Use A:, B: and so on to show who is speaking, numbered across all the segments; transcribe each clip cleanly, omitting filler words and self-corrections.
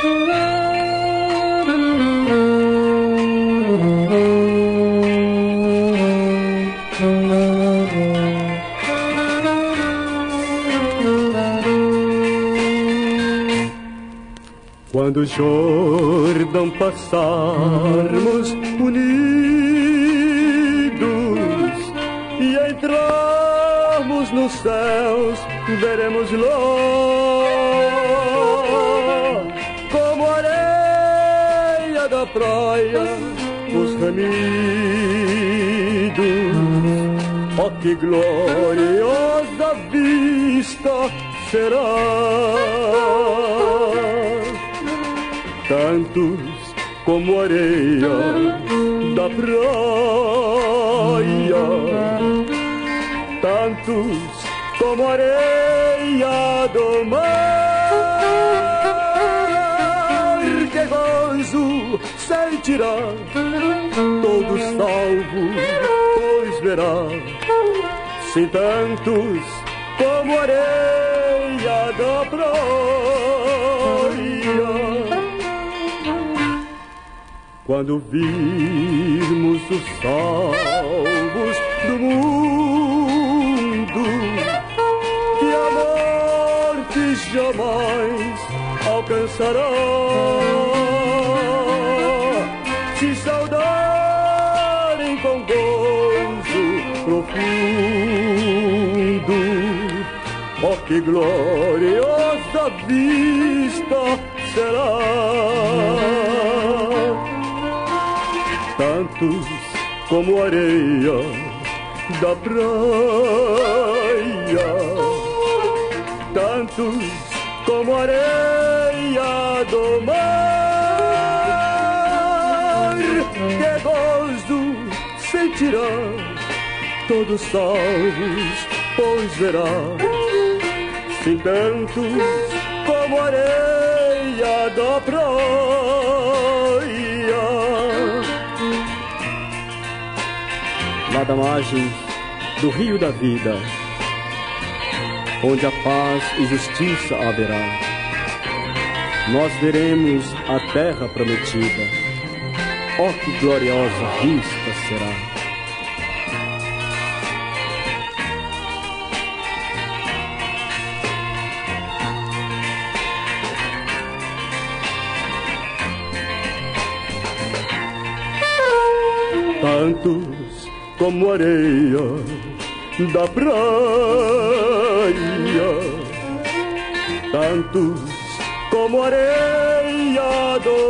A: Quando o Jordão passarmos unidos e entrarmos nos céus, veremos lá, como a areia da praia, os remidos. Oh, que gloriosa vista será! Tantos como areia da praia, tantos como areia do mar, que gozo sentirá todo salvo, pois verá, sim, tantos como areia da praia. Quando virmos os salvos do mundo, que a morte jamais alcançará, se saudarem com gozo profundo, oh, que gloriosa vista será! Tantos como areia da praia, tantos como areia do mar, que gozo sentirá todos salvos, pois verá, sim, tantos como areia da praia. Lá da margem do rio da vida, onde a paz e justiça haverá, nós veremos a terra prometida. Oh, que gloriosa vista será! Tantos como areia da praia, tantos como areia do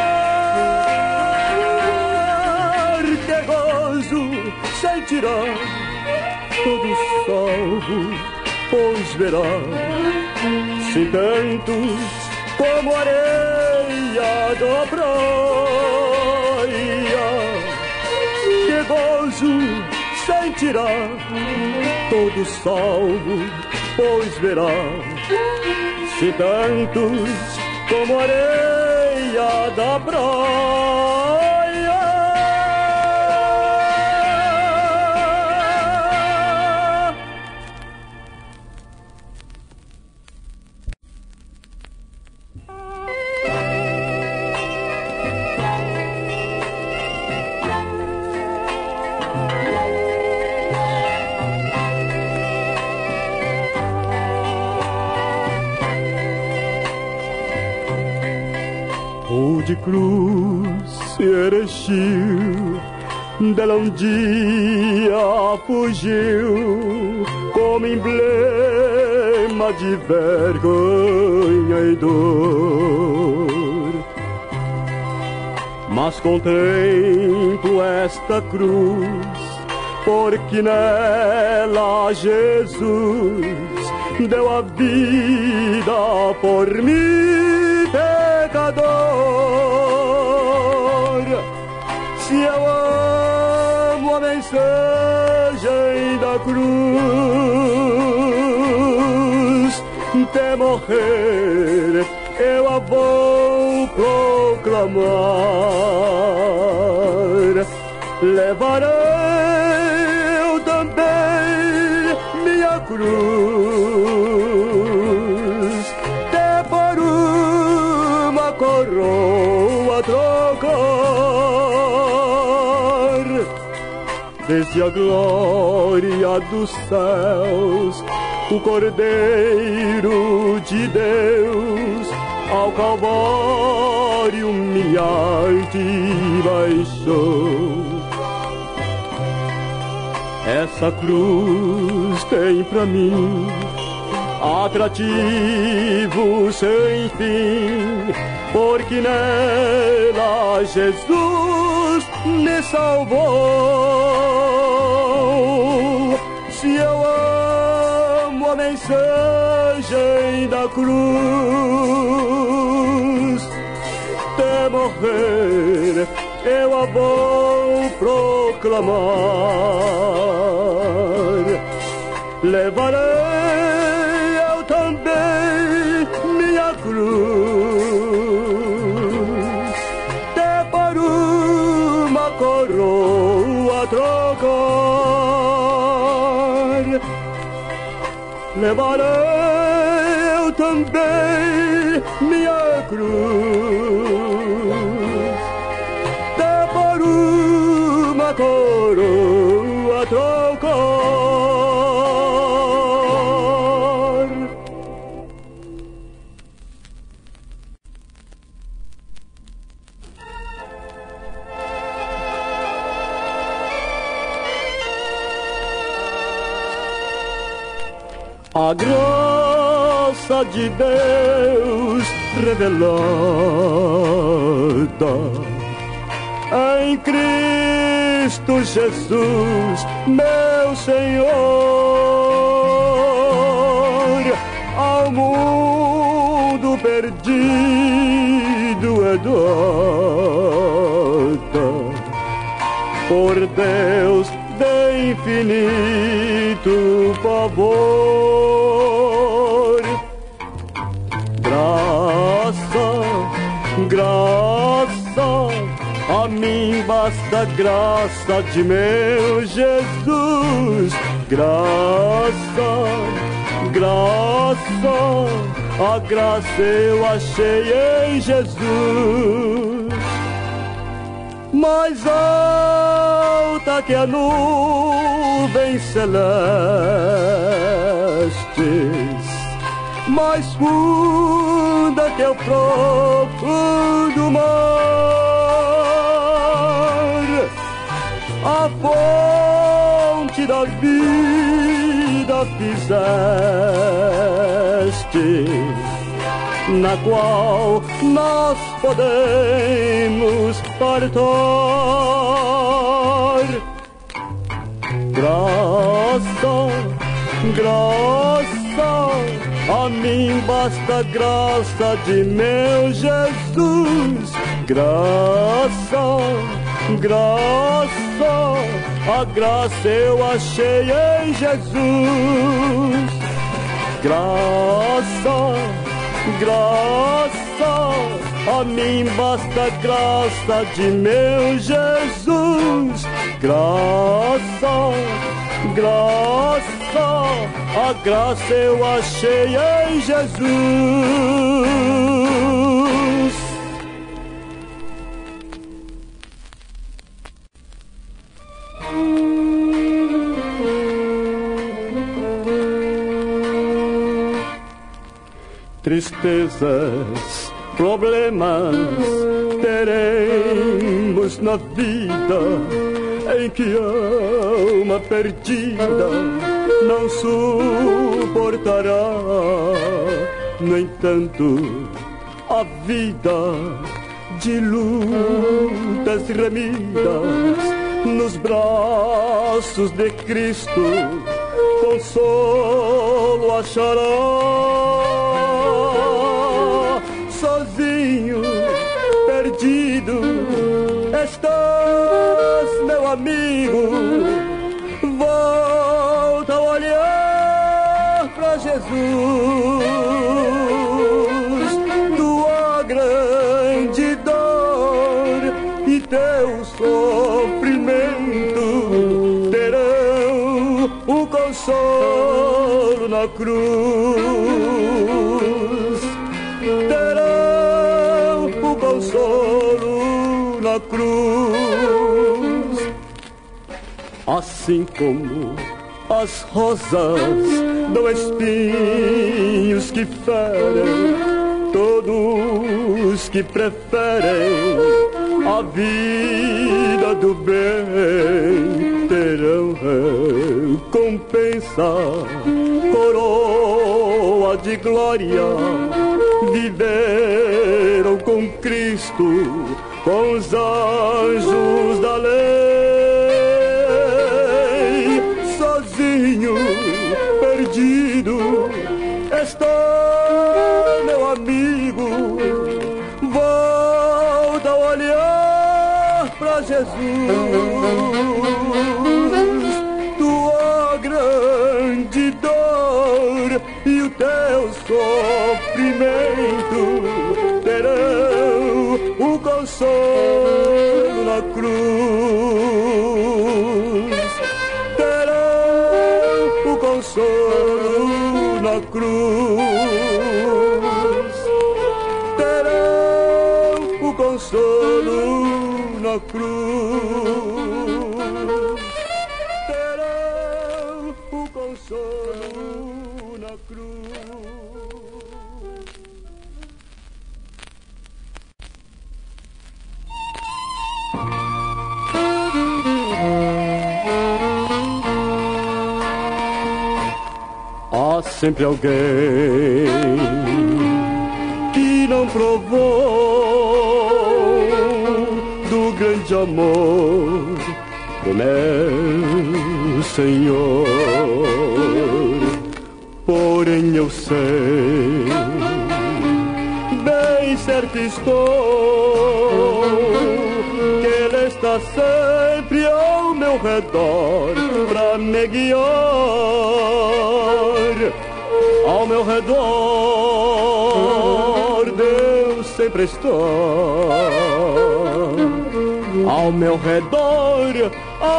A: mar, que gozo sentirá todo salvo, pois verá, se tantos como areia da praia, que gozo sentirá todo salvo, pois verá, se tantos como areia da praia. De cruz se ergueu, dela dia fugiu, como emblema de vergonha e dor. Mas contemplo esta cruz, porque nela Jesus deu a vida por mim, pecador. Se eu amo a mensagem da cruz, até morrer eu a vou proclamar. Levarei eu também minha cruz, até por uma coroa trocar. Desde a glória dos céus, o Cordeiro de Deus ao Calvário humilhar-te baixou. Essa cruz tem pra mim atrativo sem fim, porque nela Jesus me salvou. Se eu amo a mensagem da cruz, até morrer eu a vou proclamar. Levarei eu também minha cruz, até para uma coroa trocar. Levarei eu também minha cruz, até para uma coroa trocar. A graça de Deus revelada em Cristo Jesus, meu Senhor, ao mundo perdido é dada por Deus de infinito favor. Graça, a mim basta graça de meu Jesus. Graça, a graça eu achei em Jesus. Mais alta que a nuvem celestes, mais funda que o profundo mar, a fonte da vida fizeste, na qual nós podemos partar. Graça, a mim basta graça de meu Jesus. Graça, a graça eu achei em Jesus. Graça, a mim basta graça de meu Jesus. Graça, a graça eu achei em Jesus. Tristezas, problemas teremos na vida, em que a alma perdida não suportará. No entanto, a vida de lutas remidas nos braços de Cristo consolo achará. Sozinho, perdido, estás, meu amigo. Volta a olhar pra Jesus. Tua grande dor e teu sofrimento terão o consolo na cruz. Terão cruz. Assim como as rosas dão espinhos que ferem, todos que preferem a vida do bem terão recompensa, coroa de glória. Viveram com Cristo, com os anjos da lei. Sozinho, perdido, estou, meu amigo. Volta a olhar pra Jesus. Tua grande dor e o teu sofrimento terão o consolo na cruz. Terão o consolo na cruz. Terão o consolo na cruz. Terão o consolo na cruz. Há sempre alguém que não provou do grande amor do meu Senhor. Porém eu sei, bem certo estou, que Ele está sempre ao meu redor pra me guiar. Ao meu redor Deus sempre está. Ao meu redor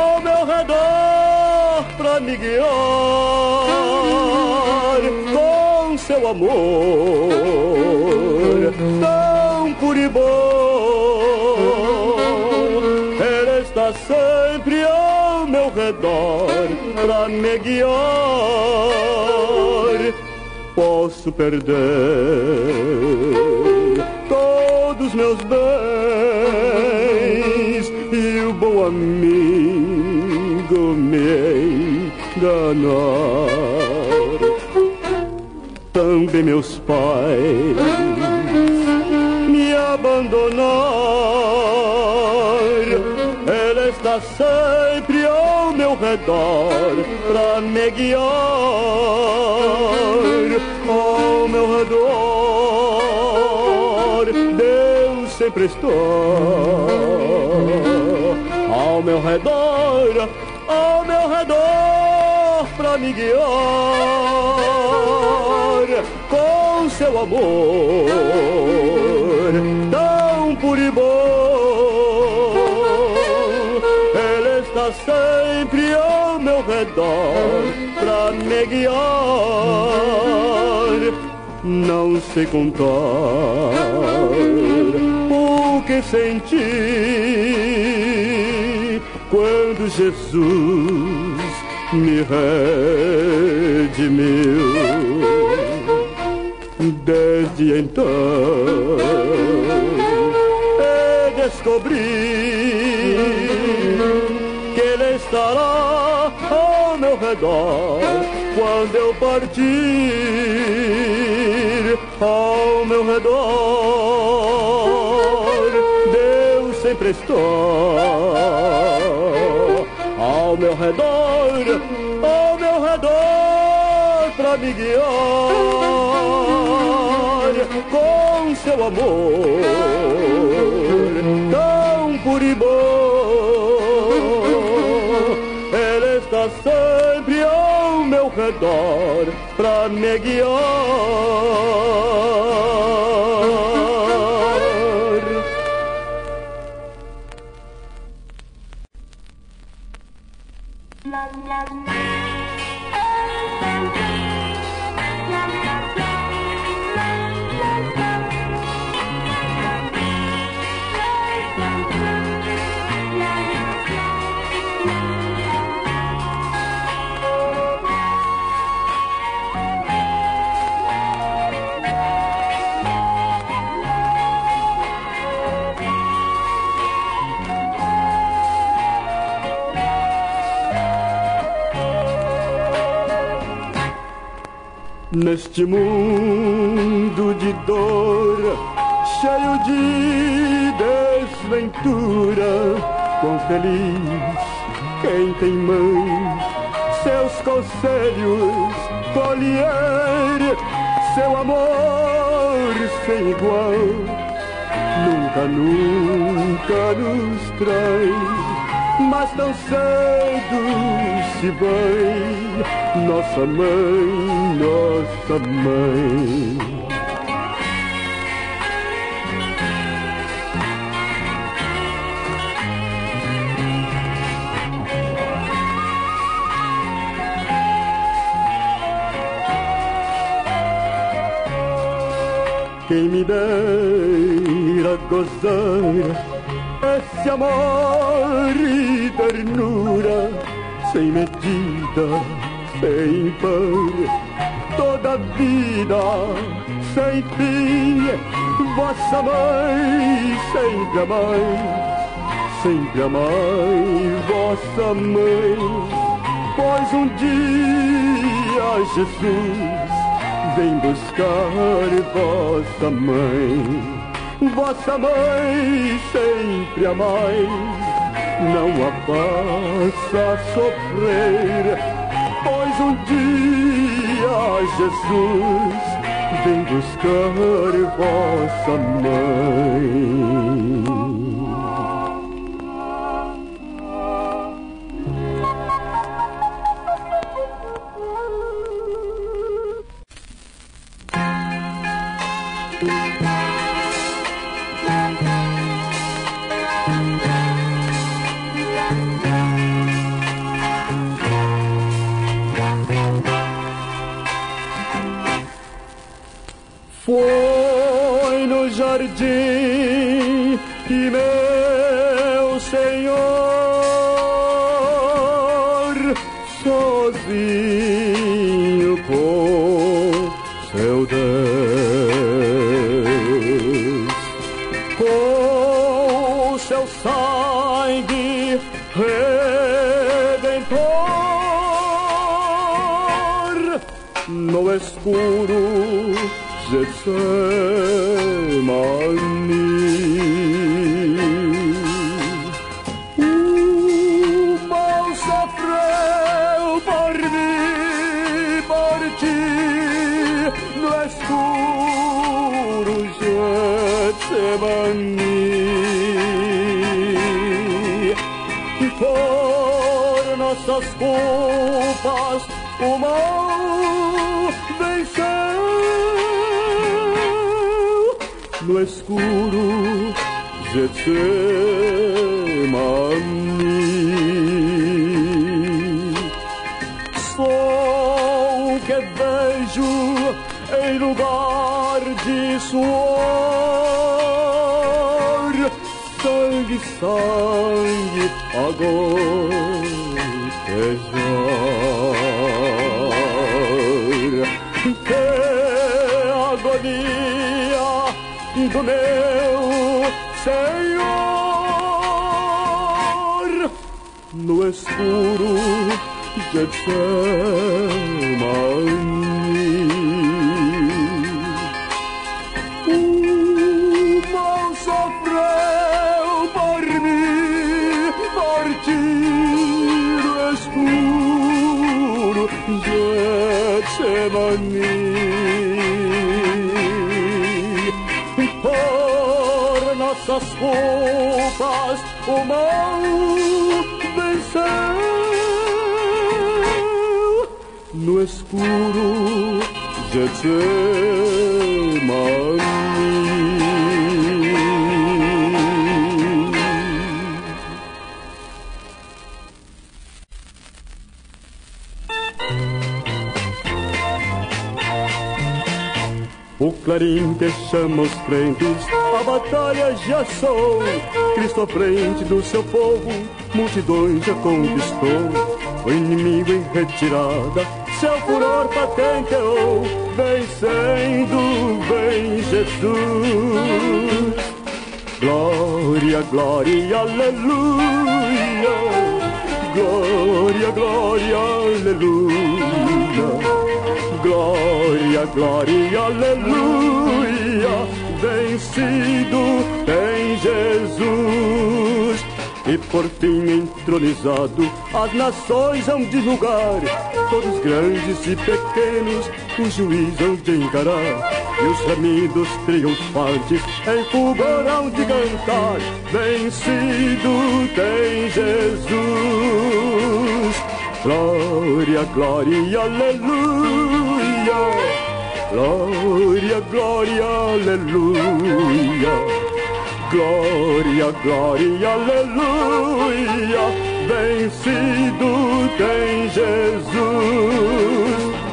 A: pra me guiar com seu amor tão puro e bom. Ele está sempre ao meu redor pra me guiar. Posso perder todos meus bens e o bom amigo me enganar. Também meus pais me abandonar. Ele está sempre ao meu redor pra me guiar. Ao meu redor Deus sempre está. Ao meu redor pra me guiar com seu amor tão puro e bom. Ele está sempre ao meu redor pra me guiar. Não sei contar o que senti quando Jesus me redimiu. Desde então eu descobri que Ele estará ao meu redor quando eu partir. Ao meu redor Deus sempre está. Ao meu redor pra me guiar com seu amor tão puro e bom. Ele está sempre ao meu redor pra me guiar. Neste mundo de dor, cheio de desventura, quão feliz quem tem mãe, seus conselhos colher, seu amor sem igual, nunca, nunca nos trai, mas tão cedo se vai, nossa mãe, nossa mãe. Quem me dera gozar esse amor e ternura, sem medida, sem par, toda a vida, sem fim, vossa mãe sempre amai vossa mãe, pois um dia Jesus vem buscar vossa mãe. Vossa mãe sempre amai, não a faça sofrer, pois um dia Jesus vem buscar vossa mãe. Foi no jardim que meu Senhor sozinho com seu Deus, com seu sangue redentor, no escuro Getsemani, o mal sofreu por mim, por ti, no escuro Getsemani, por nossas culpas o mal venceu. No escuro Getsemani, sou o que vejo em lugar de suor, sangue, sangue a gotejar. Que agonia do meu Senhor, no escuro Getsemani, o mal sofreu por mim, por ti, no escuro Getsemani. Nossas culpas o mal venceu, no escuro Getsemani. O clarim que chama os crentes, a batalha já soou. Cristo à frente do seu povo, multidões já conquistou. O inimigo em retirada, seu furor patenteou. Vencendo, vem Jesus. Glória, glória, aleluia. glória, glória, aleluia. Glória, glória, aleluia. Vencido em Jesus. E por fim entronizado, as nações hão de julgar, todos grandes e pequenos, o juiz hão de encarar. E os remidos triunfantes em fulgor hão de cantar. Vencido tem Jesus. Glória, glória, aleluia. Glória, glória, aleluia. Glória, glória, aleluia. Vencido tem Jesus.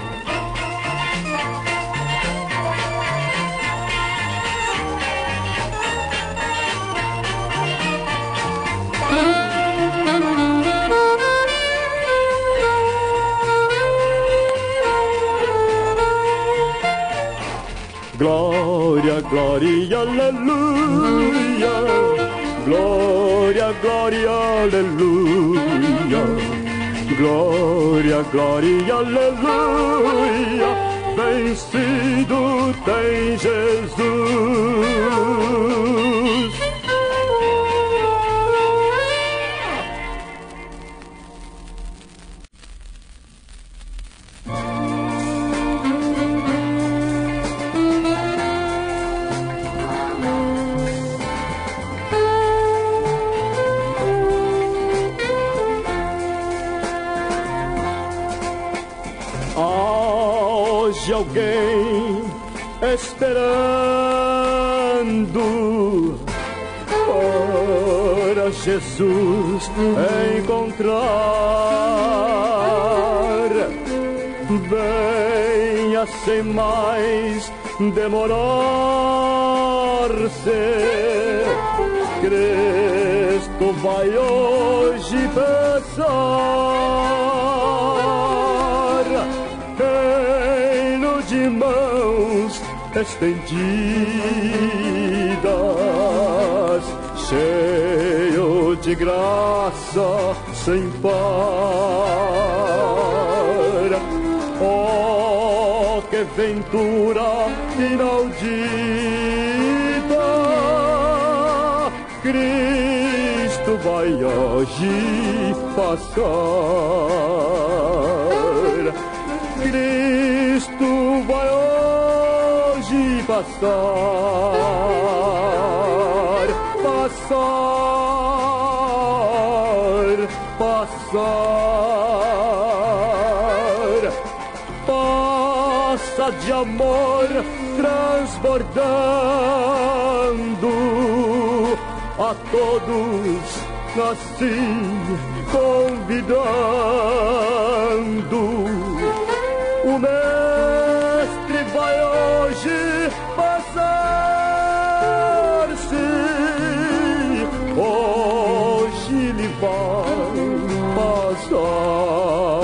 A: Glória, glória, aleluia. Glória, glória, aleluia. Glória, glória, aleluia. Vencido tem Jesus. De alguém esperando para Jesus encontrar. Venha sem mais demorar-se, Cristo vai hoje passar. De mãos estendidas, cheio de graça sem par. Oh, que ventura inaudita, Cristo vai hoje passar. Cristo vai hoje passar, passar, passar. Passa de amor transbordando a todos, assim convidando. O mestre vai hoje passar-se, hoje ele vai passar.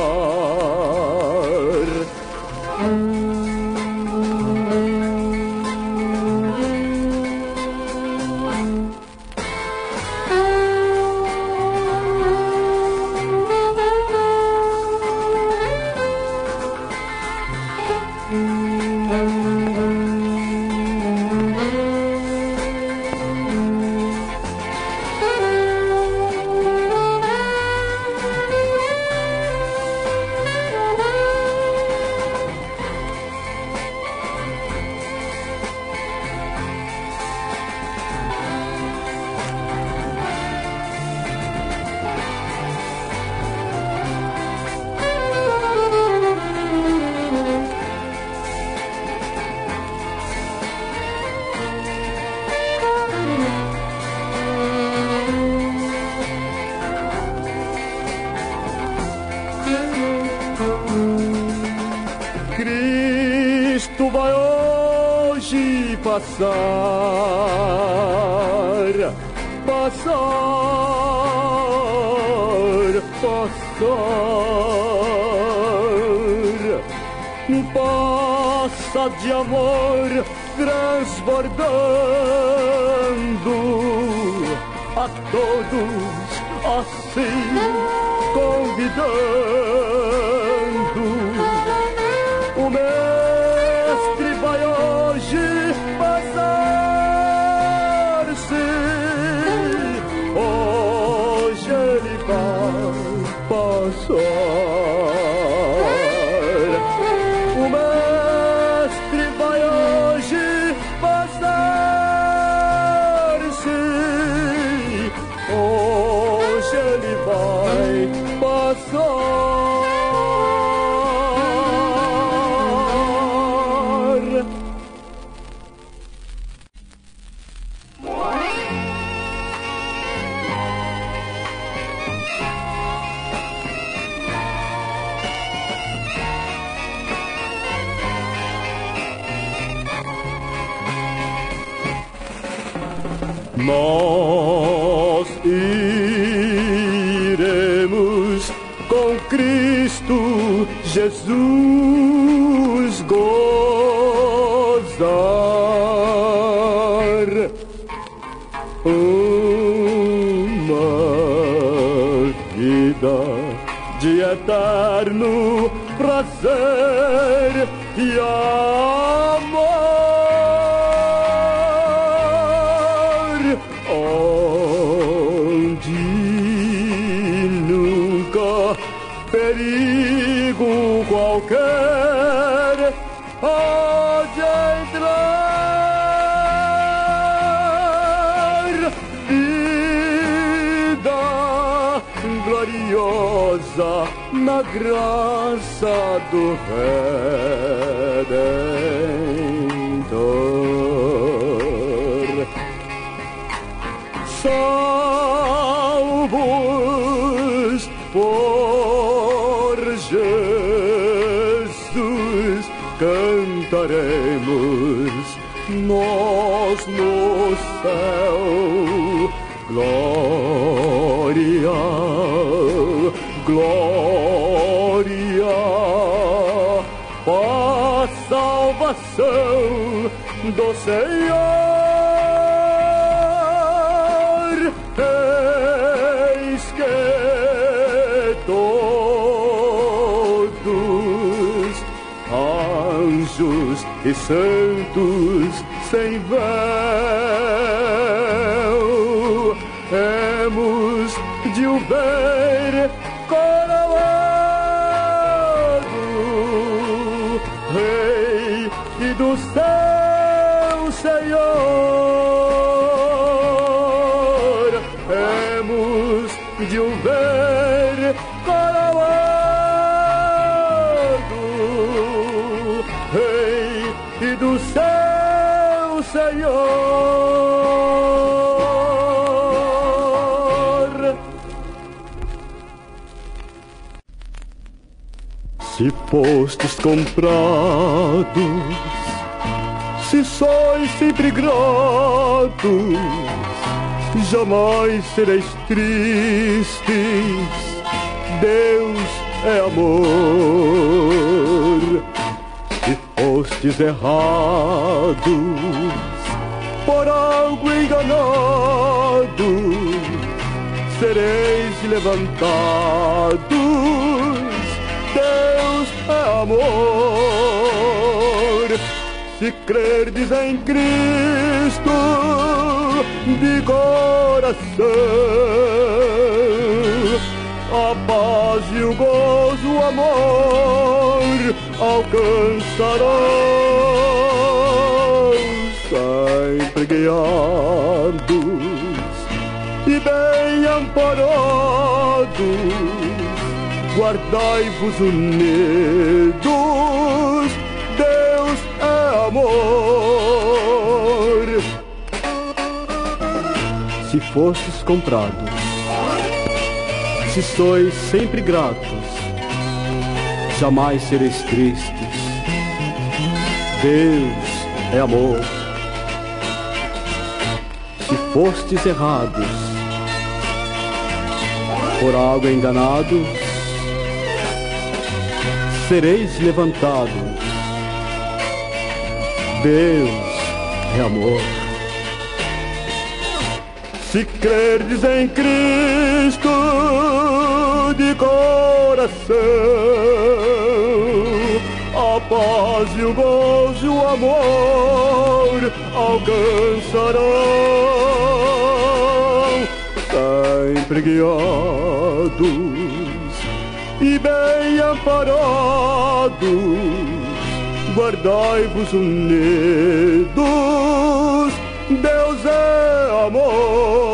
A: Cristo vai hoje passar, passar, passar. Passa de amor transbordando a todos, assim convidando. O mestre vai hoje passar-se, hoje ele vai passar. O mestre vai hoje passar-se, hoje ele vai passar. Nós iremos com Cristo Jesus gozar uma vida de eterno prazer e amor, onde nunca perigo qualquer pode entrar. Vida gloriosa na graça do Redentor. Salvos por Jesus, cantaremos nós no céu. Glória, glória, paz, salvação do Senhor. Eis que todos anjos e santos sem véu hemos de o ver coroado, Rei e do céu Senhor. Hemos de o ver coroado, Rei e do céu Senhor. Se fostes comprados, se sois sempre gratos, jamais sereis tristes. Deus é amor. Se fostes errados, por algo enganados, sereis levantados. Deus é amor. Se crerdes em Cristo de coração, a paz e o gozo, o amor alcançarão, sempre guiados e bem amparados. Guardai-vos unidos, Deus é amor. Se fostes comprados, se sois sempre gratos, jamais sereis tristes. Deus é amor. Se fostes errados, por algo enganados, sereis levantados. Deus é amor. Se crerdes em Cristo de coração, a paz e o gozo e o amor alcançarão. Sempre guiados e bem amparados, guardai-vos unidos, Deus é amor.